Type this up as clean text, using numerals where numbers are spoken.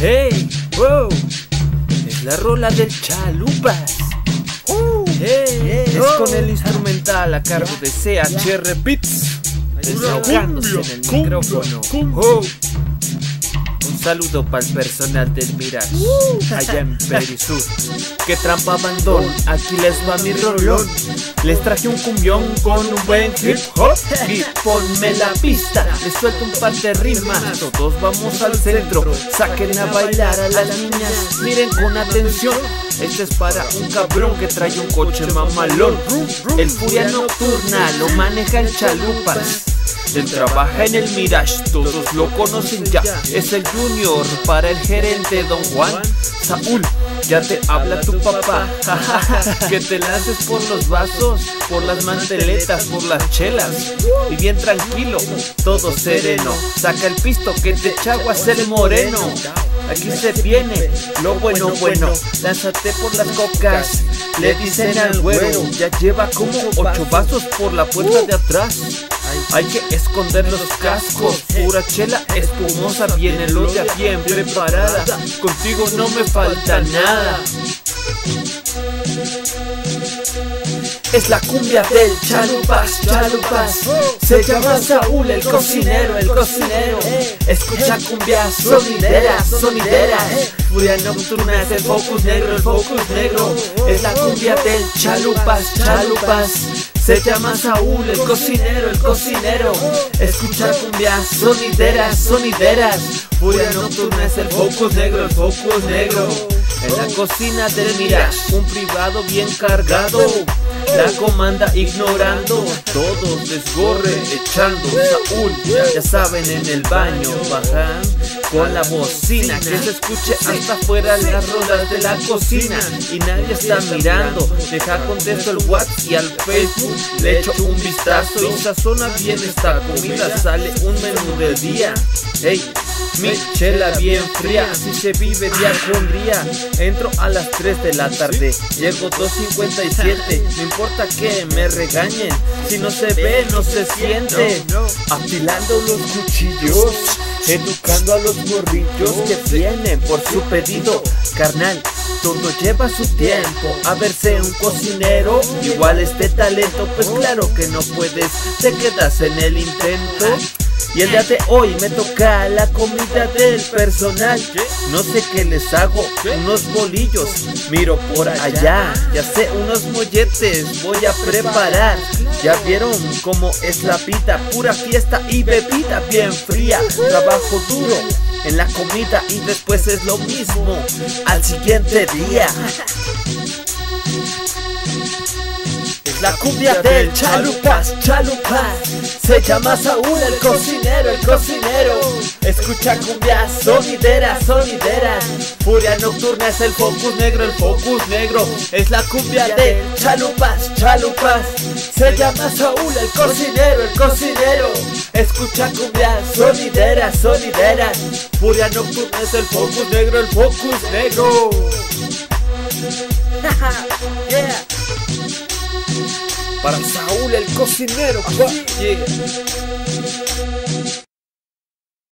Hey, wow, es la rola del Chalupas. Hey, es con el instrumental a cargo de CHR Beats, desahogándose en el micrófono. Un saludo para el personal del Mirage, allá en Perisur. Que trampa bandón, aquí les va mi rolón. Les traje un cumbión con un buen hip hop. Y ponme la pista, les suelto un par de rimas. Todos vamos al centro, saquen a bailar a las niñas. Miren con atención, este es para un cabrón que trae un coche mamalón. El Furia Nocturna lo maneja el Chalupas. Él trabaja en el Mirage, todos lo conocen ya. Es el Junior para el gerente Don Juan. Saúl, ya te habla tu papá. Que te lances por los vasos, por las manteletas, por las chelas. Y bien tranquilo, todo sereno. Saca el pisto que te chagua a ser moreno. Aquí se viene lo bueno. Lánzate por las cocas, le dicen al güero. Ya lleva como 8 vasos por la puerta de atrás. Hay que esconder los cascos, pura chela espumosa, viene loya bien preparada. Contigo no me falta nada. Es la cumbia del Chalupas. Se llama Saúl el cocinero. Escucha cumbias sonideras. Furia Nocturna es el focus negro. Es la cumbia del Chalupas. Se llama Saúl el cocinero. Escucha cumbias sonideras. Furia Nocturna es el focus negro. En la cocina del Mirage, un privado bien cargado. La comanda ignorando, todos desgorre echando. Saúl, ya saben, en el baño bajan con la bocina, que se escuche hasta afuera las rolas de la cocina. Y nadie está mirando, deja contesto el WhatsApp y al Facebook le echo un vistazo y sazona bien esta comida. Sale un menú del día. Hey, mi chela bien fría, así se vive día con día. Entro a las 3 de la tarde, llego 2:57. No importa que me regañen, si no se ve, no se siente. Afilando los cuchillos, educando a los morrillos que vienen por su pedido. Carnal, todo lleva su tiempo. A verse un cocinero, igual este talento. Pues claro que no puedes, te quedas en el intento. Y el día de hoy me toca la comida del personal. No sé qué les hago, unos bolillos. Miro por allá, ya sé, unos molletes voy a preparar. Ya vieron cómo es la vida, pura fiesta y bebida bien fría. Trabajo duro en la comida y después es lo mismo al siguiente día. La cumbia del Chalupas. Se llama Saúl el cocinero. Escucha cumbias sonideras. Furia Nocturna es el focus negro. Es la cumbia del Chalupas. Se llama Saúl el cocinero. Escucha cumbias sonideras. Furia Nocturna es el focus negro. Yeah. Para Saúl el cocinero. Yeah.